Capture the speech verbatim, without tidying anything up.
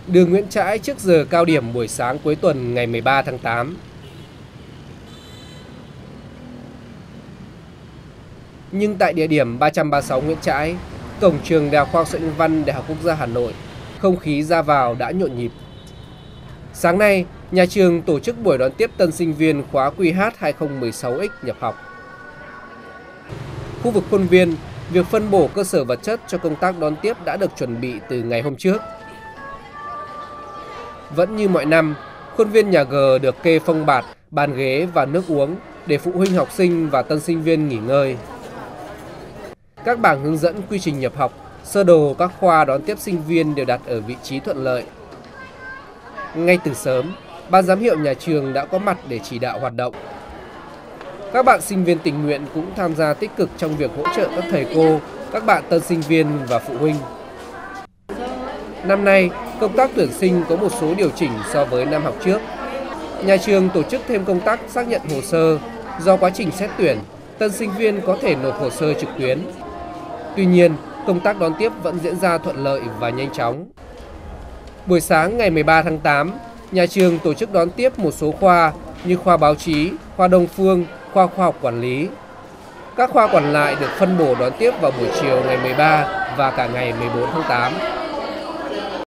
Đường Nguyễn Trãi trước giờ cao điểm buổi sáng cuối tuần ngày mười ba tháng tám. Nhưng tại địa điểm ba trăm ba mươi sáu Nguyễn Trãi, cổng trường Đại học Khoa học Xã hội Nhân văn Đại học Quốc gia Hà Nội, không khí ra vào đã nhộn nhịp. Sáng nay, nhà trường tổ chức buổi đón tiếp tân sinh viên khóa Q H hai không một sáu X nhập học. Khu vực khuôn viên, việc phân bổ cơ sở vật chất cho công tác đón tiếp đã được chuẩn bị từ ngày hôm trước. Vẫn như mọi năm, khuôn viên nhà G được kê phông bạt, bàn ghế và nước uống để phụ huynh học sinh và tân sinh viên nghỉ ngơi. Các bảng hướng dẫn quy trình nhập học, sơ đồ các khoa đón tiếp sinh viên đều đặt ở vị trí thuận lợi. Ngay từ sớm, ban giám hiệu nhà trường đã có mặt để chỉ đạo hoạt động. Các bạn sinh viên tình nguyện cũng tham gia tích cực trong việc hỗ trợ các thầy cô, các bạn tân sinh viên và phụ huynh. Năm nay, công tác tuyển sinh có một số điều chỉnh so với năm học trước. Nhà trường tổ chức thêm công tác xác nhận hồ sơ, do quá trình xét tuyển, tân sinh viên có thể nộp hồ sơ trực tuyến. Tuy nhiên, công tác đón tiếp vẫn diễn ra thuận lợi và nhanh chóng. Buổi sáng ngày mười ba tháng tám, nhà trường tổ chức đón tiếp một số khoa như khoa báo chí, khoa Đông Phương, khoa khoa học quản lý. Các khoa còn lại được phân bổ đón tiếp vào buổi chiều ngày mười ba và cả ngày mười bốn tháng tám.